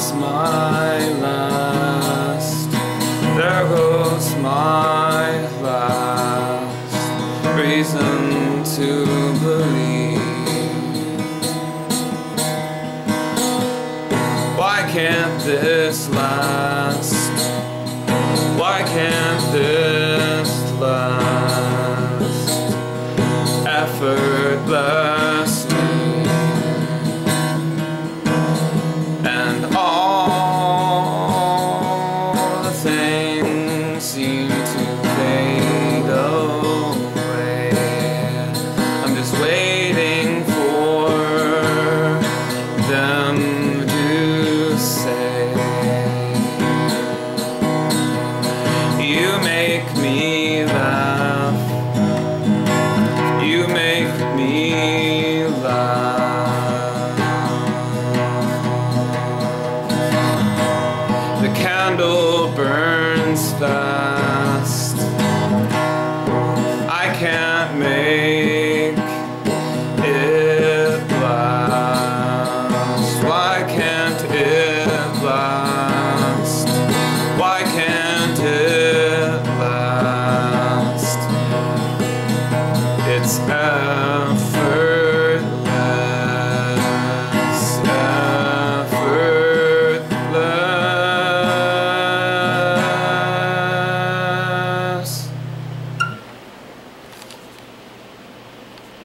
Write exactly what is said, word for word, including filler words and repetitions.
goes my last, there goes my last reason to believe. Why can't this last? Why can't this last? Effortlessly. And all the things seem to fade away. I'm just waiting for them to say, you make me laugh, you make me laugh. The candle burns fast, I can't make